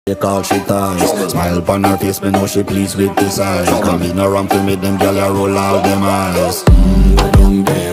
Take all she ties. Smile upon her face, me know she pleased with this eye. Come in around to make them gyal a roll out them eyes. Go down there.